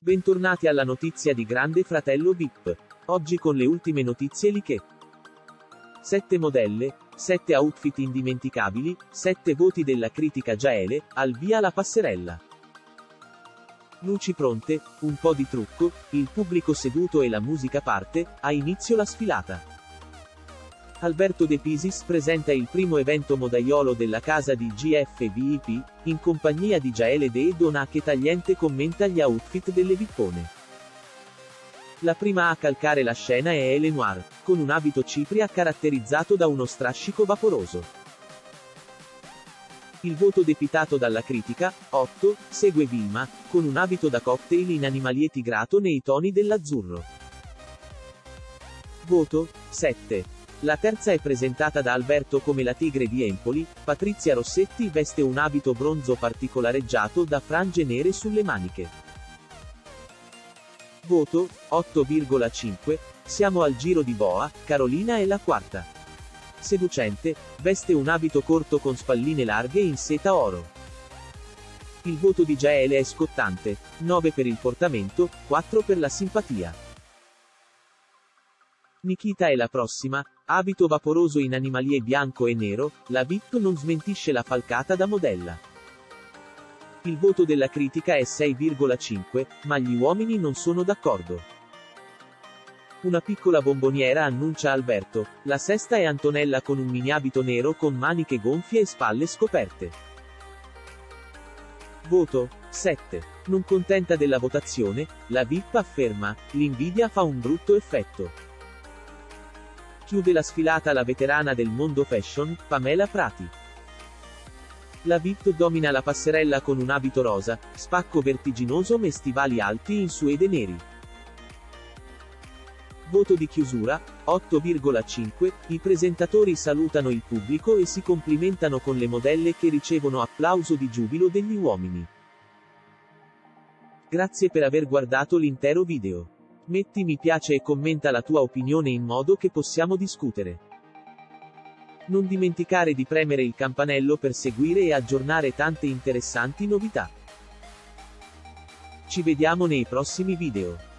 Bentornati alla notizia di Grande Fratello VIP. Oggi con le ultime notizie leak. 7 modelle, 7 outfit indimenticabili, 7 voti della critica Jaele, al via la passerella. Luci pronte, un po' di trucco, il pubblico seduto e la musica parte, ha inizio la sfilata. Alberto De Pisis presenta il primo evento modaiolo della casa di GFVIP, in compagnia di Jaele De Dona che tagliente commenta gli outfit delle vippone. La prima a calcare la scena è Elenoir, con un abito cipria caratterizzato da uno strascico vaporoso. Il voto depitato dalla critica, 8, segue Vilma, con un abito da cocktail in animalier tigrato nei toni dell'azzurro. Voto, 7. La terza è presentata da Alberto come la tigre di Empoli, Patrizia Rossetti veste un abito bronzo particolareggiato da frange nere sulle maniche. Voto, 8,5, siamo al giro di boa, Carolina è la quarta. Seducente, veste un abito corto con spalline larghe in seta oro. Il voto di Jaele è scottante, 9 per il portamento, 4 per la simpatia. Nikita è la prossima, abito vaporoso in animalier bianco e nero, la VIP non smentisce la falcata da modella. Il voto della critica è 6,5, ma gli uomini non sono d'accordo. Una piccola bomboniera annuncia Alberto, la sesta è Antonella con un mini abito nero con maniche gonfie e spalle scoperte. Voto, 7. Non contenta della votazione, la VIP afferma, l'invidia fa un brutto effetto. Chiude la sfilata la veterana del mondo fashion, Pamela Prati. La VIP domina la passerella con un abito rosa, spacco vertiginoso e stivali alti in suede neri. Voto di chiusura, 8,5, i presentatori salutano il pubblico e si complimentano con le modelle che ricevono applauso di giubilo degli uomini. Grazie per aver guardato l'intero video. Metti mi piace e commenta la tua opinione in modo che possiamo discutere. Non dimenticare di premere il campanello per seguire e aggiornare tante interessanti novità. Ci vediamo nei prossimi video.